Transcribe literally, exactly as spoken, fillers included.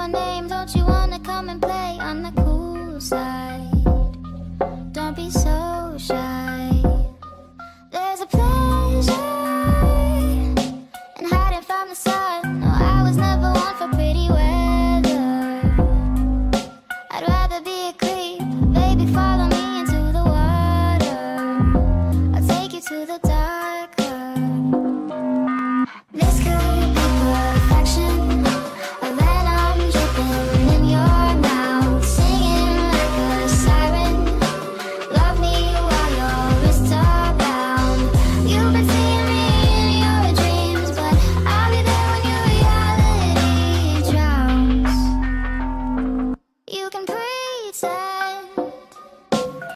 my name, don't you wanna come and play on the cool side? Don't be so shy. There's a pleasure in hiding from the sun. No, I was never one for pretty weather. I'd rather be a creep. Baby, follow me into the water. I'll take you to the dark.